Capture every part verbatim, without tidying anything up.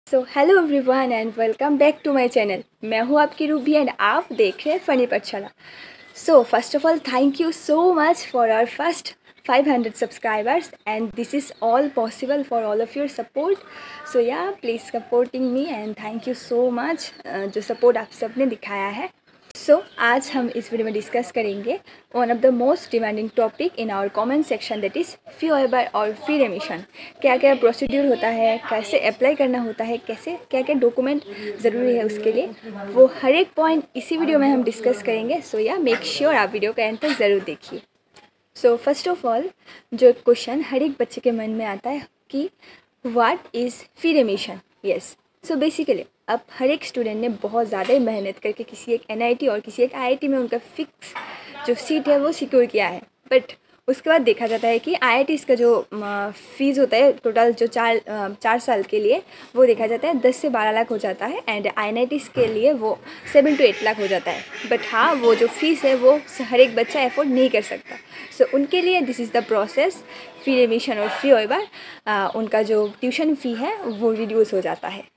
So hello everyone and welcome back to my channel. मैं हूँ आपकी रूबी एंड आप देख रहे हैं funny Pathshala. So first of all thank you so much for our first five hundred subscribers and this is all possible for all of your support. So yeah, please supporting me and thank you so much uh, जो support आप सबने दिखाया है। सो so, आज हम इस video में discuss करेंगे one of the most demanding topic in our comment section, that is fee waiver और फी रेमिशन। क्या क्या प्रोसीड्यूर होता है, कैसे अप्लाई करना होता है, कैसे क्या क्या डॉक्यूमेंट ज़रूरी है उसके लिए, वो हर एक पॉइंट इसी वीडियो में हम डिस्कस करेंगे। सो या मेक श्योर आप वीडियो का एंड तक ज़रूर देखिए। सो फर्स्ट ऑफ ऑल जो क्वेश्चन हर एक बच्चे के मन में आता है कि what is fee remission. Yes, so basically अब हर एक स्टूडेंट ने बहुत ज़्यादा ही मेहनत करके किसी एक एन आई टी और किसी एक आई आई टी में उनका फिक्स जो सीट है वो सिक्योर किया है, बट उसके बाद देखा जाता है कि आई आई टी एस का जो फीस होता है टोटल जो चार चार साल के लिए वो देखा जाता है दस से बारह लाख हो जाता है and I I T S के लिए वो सेवन टू एट लाख हो जाता है। बट हाँ, वो जो फीस है वो हर एक बच्चा अफोर्ड नहीं कर सकता। सो so, उनके लिए this is the process, fee remission और फी वेवर, उनका जो ट्यूशन फ़ी है वो रिड्यूस हो जाता है।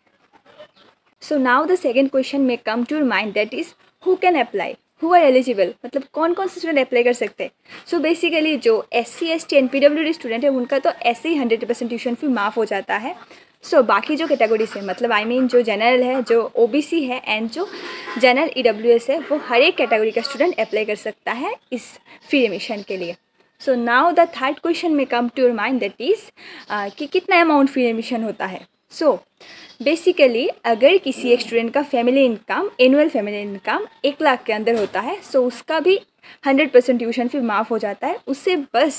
So now the second question में come to your mind, that is who can apply, who are eligible, मतलब कौन कौन से स्टूडेंट अप्लाई कर सकते हैं। सो बेसिकली जो S C S T and P W D student है उनका तो ऐसे ही हंड्रेड परसेंट ट्यूशन फी माफ़ हो जाता है। सो so, बाकी जो कैटेगरीज है, मतलब आई I मीन mean, जो जनरल है, जो ओ बी सी है एंड जो जनरल ई डब्ल्यू एस है, वो हर एक कैटेगरी का स्टूडेंट अप्लाई कर सकता है इस फी रेमिशन के लिए। So now the third question में come to your mind, that is कि कितना अमाउंट फी रेमिशन होता है। सो so, बेसिकली अगर किसी एक स्टूडेंट का family income, annual family income एक लाख के अंदर होता है, सो so उसका भी हंड्रेड परसेंट ट्यूशन फी माफ़ हो जाता है। उससे बस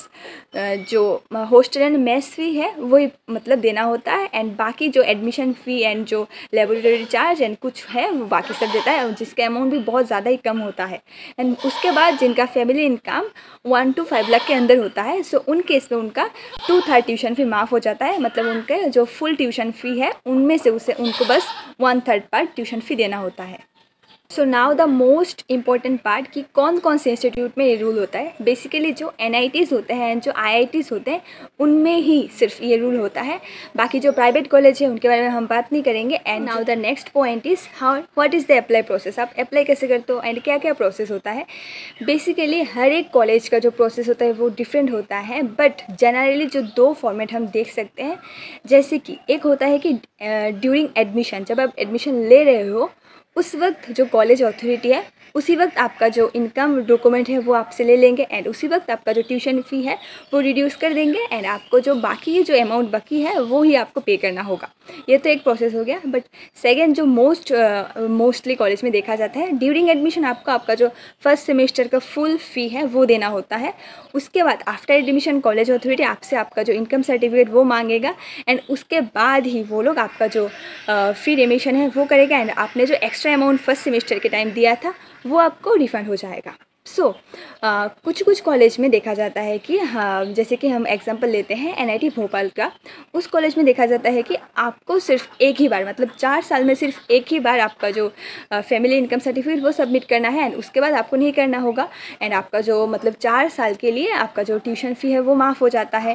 जो हॉस्टल एंड मेस फी है वही मतलब देना होता है एंड बाकी जो एडमिशन फ़ी एंड जो लेबोरेटरी चार्ज एंड कुछ है वो बाकी सब देता है, जिसका अमाउंट भी बहुत ज़्यादा ही कम होता है। एंड उसके बाद जिनका family income one to five lakh के अंदर होता है, सो उन केस में उनका टू थर्ड ट्यूशन फ़ी माफ़ हो जाता है, मतलब उनके जो फुल ट्यूशन फ़ी है उनमें से उसे उनको बस one third part tuition fee देना होता है। So now the most important part कि कौन कौन से इंस्टीट्यूट में ये रूल होता है। बेसिकली जो एन आई टीज़ होते हैं, जो आई आई टीज़ होते हैं, उनमें ही सिर्फ ये रूल होता है। बाकी जो प्राइवेट कॉलेज है उनके बारे में हम बात नहीं करेंगे। And now the next point is how what is the apply process, आप अप्लाई कैसे करते हो एंड क्या क्या प्रोसेस होता है। बेसिकली हर एक कॉलेज का जो प्रोसेस होता है वो डिफरेंट होता है, बट जनरली जो दो फॉर्मेट हम देख सकते हैं, जैसे कि एक होता है कि ड्यूरिंग एडमिशन, जब आप एडमिशन ले रहे हो उस वक्त जो कॉलेज अथॉरिटी है उसी वक्त आपका जो इनकम डॉक्यूमेंट है वो आपसे ले लेंगे एंड उसी वक्त आपका जो ट्यूशन फ़ी है वो रिड्यूस कर देंगे एंड आपको जो बाकी जो अमाउंट बाकी है वो ही आपको पे करना होगा। ये तो एक प्रोसेस हो गया। बट सेकेंड जो मोस्ट मोस्टली कॉलेज में देखा जाता है, ड्यूरिंग एडमिशन आपको आपका जो फर्स्ट सेमेस्टर का फुल फ़ी है वो देना होता है। उसके बाद आफ्टर एडमिशन कॉलेज अथॉरिटी आपसे आपका जो इनकम सर्टिफिकेट वो मांगेगा एंड उसके बाद ही वो लोग आपका जो फ़ी रेमिशन है वो करेगा एंड आपने जो एक्स्ट्रा अमाउंट फर्स्ट सेमेस्टर के टाइम दिया था वो आपको रिफ़ंड हो जाएगा। सो so, uh, कुछ कुछ कॉलेज में देखा जाता है कि हाँ, जैसे कि हम एग्जांपल लेते हैं एन आई टी भोपाल का, उस कॉलेज में देखा जाता है कि आपको सिर्फ एक ही बार, मतलब चार साल में सिर्फ एक ही बार आपका जो फैमिली इनकम सर्टिफिकेट वो सबमिट करना है एंड उसके बाद आपको नहीं करना होगा एंड आपका जो मतलब चार साल के लिए आपका जो ट्यूशन फ़ी है वो माफ़ हो जाता है।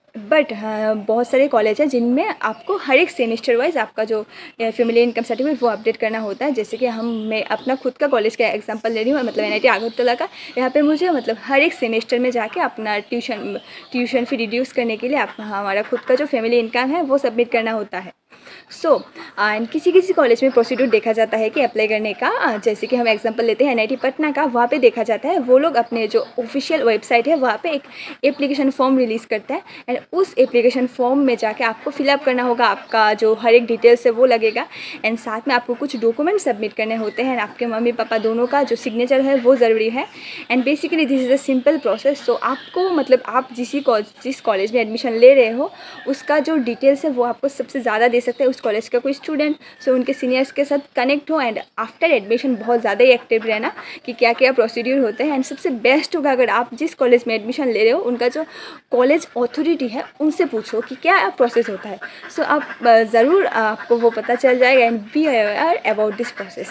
बट हाँ, बहुत सारे कॉलेज हैं जिनमें आपको हर एक सेमेस्टर वाइज आपका जो फैमिली इनकम सर्टिफिकेट वो अपडेट करना होता है। जैसे कि हम मैं अपना खुद का कॉलेज का एग्जांपल ले रही हूँ, मतलब एन आई टी आगरतला का। यहाँ पे मुझे मतलब हर एक सेमेस्टर में जाके अपना ट्यूशन ट्यूशन फी रिड्यूस करने के लिए आप हमारा खुद का जो फैमिली इनकम है वो सबमिट करना होता है। सो एंड किसी किसी कॉलेज में प्रोसीड्यूर देखा जाता है कि अप्लाई करने का, जैसे कि हम एग्जांपल लेते हैं एन आई टी पटना का। वहाँ पे देखा जाता है वो लोग अपने जो ऑफिशियल वेबसाइट है वहाँ पे एक एप्लीकेशन फॉर्म रिलीज़ करता है एंड उस एप्लीकेशन फॉर्म में जाके आपको फिलअप करना होगा, आपका जो हर एक डिटेल्स है वो लगेगा एंड साथ में आपको कुछ डॉक्यूमेंट सबमिट करने होते हैं। आपके मम्मी पापा दोनों का जो सिग्नेचर है वो ज़रूरी है and basically this is a simple process. So आपको मतलब आप जिस जिस कॉलेज में एडमिशन ले रहे हो उसका जो डिटेल्स है वो आपको सबसे ज़्यादा दे सकते हैं उस कॉलेज का कोई स्टूडेंट। सो उनके सीनियर्स के साथ कनेक्ट हो एंड आफ्टर एडमिशन बहुत ज़्यादा ही एक्टिव रहना कि क्या क्या प्रोसीड्यूर होते हैं। एंड सबसे बेस्ट होगा अगर आप जिस कॉलेज में एडमिशन ले रहे हो उनका जो कॉलेज अथॉरिटी है उनसे पूछो कि क्या प्रोसेस होता है। सो so, आप ज़रूर आपको वो पता चल जाएगा and be aware about this process.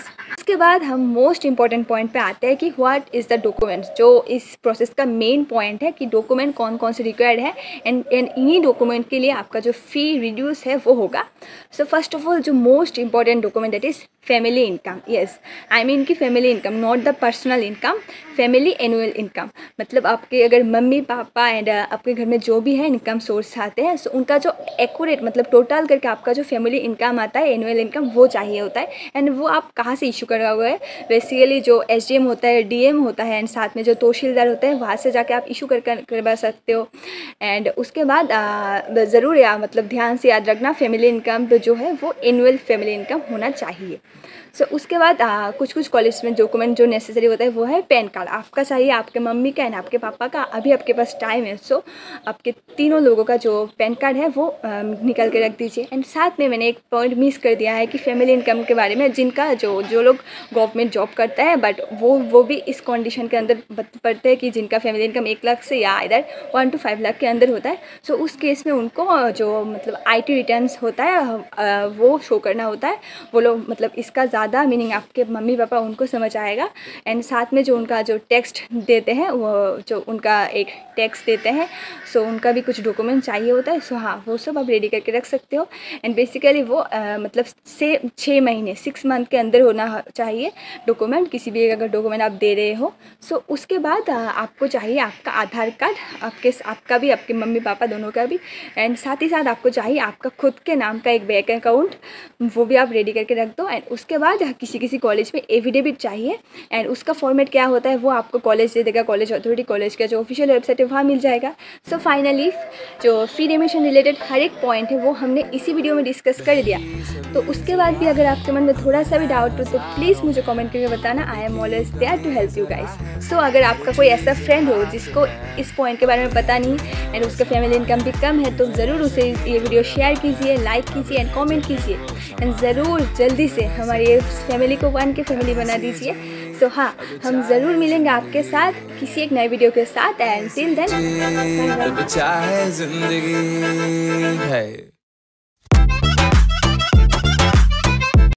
उसके बाद हम मोस्ट इंपॉर्टेंट पॉइंट पे आते हैं कि व्हाट इज़ द डॉक्यूमेंट, जो इस प्रोसेस का मेन पॉइंट है कि डॉक्यूमेंट कौन कौन से रिक्वायर्ड है एंड एंड इन्हीं डॉक्यूमेंट के लिए आपका जो फ़ी रिड्यूस है वो होगा। सो फर्स्ट ऑफ ऑल जो most important document that is family income. Yes, I mean कि family income, not the personal income, family annual income. मतलब आपके अगर मम्मी पापा एंड आपके घर में जो भी है इनकम सोर्स आते हैं, सो उनका जो एक्यूरेट मतलब टोटल करके आपका जो फैमिली इनकम आता है, एनुअल इनकम, वो चाहिए होता है। एंड वो आप कहाँ से इशू करा हुआ है, बेसिकली जो एस डी एम होता है, डी एम होता है एंड साथ में जो तहसीलदार होता है, वहाँ से जाके आप इशू कर करवा सकते हो। एंड उसके बाद ज़रूर या मतलब ध्यान से याद रखना, फैमिली इनकम जो है वो एनुअल फैमिली इनकम होना चाहिए। सो so, उसके बाद आ, कुछ कुछ कॉलेज में डॉक्यूमेंट जो नेसेसरी होता है वो है पैन कार्ड आपका चाहिए, आपके मम्मी का एंड आपके पापा का। अभी आपके पास टाइम है, सो so, आपके तीनों लोगों का जो पैन कार्ड है वो आ, निकाल के रख दीजिए। एंड साथ में मैंने एक पॉइंट मिस कर दिया है कि फैमिली इनकम के बारे में, जिनका जो जो लोग गवर्नमेंट जॉब करता है बट वो वो भी इस कंडीशन के अंदर पड़ते हैं कि जिनका फैमिली इनकम एक लाख से या इधर वन टू फाइव लाख के अंदर होता है। सो so, उस केस में उनको जो मतलब आई टी रिटर्न्स होता है वो शो करना होता है। वो लोग मतलब इसका ज़्यादा मीनिंग आपके मम्मी पापा उनको समझ आएगा। एंड साथ में जो उनका जो टेक्स्ट देते हैं, वो जो उनका एक टैक्स देते हैं, सो उनका भी कुछ डॉक्यूमेंट चाहिए होता है। सो हाँ, वो सब आप रेडी करके रख सकते हो। एंड बेसिकली वो आ, मतलब से छः महीने सिक्स मंथ के अंदर होना चाहिए डॉक्यूमेंट, किसी भी अगर डॉक्यूमेंट आप दे रहे हो। सो उसके बाद आ, आपको चाहिए आपका आधार कार्ड, आपके आपका भी आपके मम्मी पापा दोनों का भी। एंड साथ ही साथ आपको चाहिए आपका खुद के नाम का एक बैंक अकाउंट, वो भी आप रेडी करके रख दो। एंड उसके बाद किसी किसी कॉलेज में एफिडेविट चाहिए एंड उसका फॉर्मेट क्या होता है वो आपको कॉलेज दे देगा, कॉलेज अथॉरिटी, कॉलेज का जो ऑफिशियल वेबसाइट है वहाँ मिल जाएगा। सो so फाइनली जो फी रेमिशन रिलेटेड हर एक पॉइंट है वो हमने इसी वीडियो में डिस्कस कर दिया। तो उसके बाद भी अगर आपके मन में थोड़ा सा भी डाउट हो तो प्लीज़ मुझे कमेंट करके बताना, I am always there to help you guys. So अगर आपका कोई ऐसा फ्रेंड हो जिसको इस पॉइंट के बारे में पता नहीं एंड उसका फैमिली इनकम भी कम है, तो ज़रूर उसे ये वीडियो शेयर कीजिए, लाइक कीजिए एंड कॉमेंट कीजिए एंड ज़रूर जल्दी से हमारी फैमिली को वन के फैमिली बना दीजिए। सो so, हाँ, हम ज़रूर मिलेंगे आपके साथ किसी एक नए वीडियो के साथ। And till then,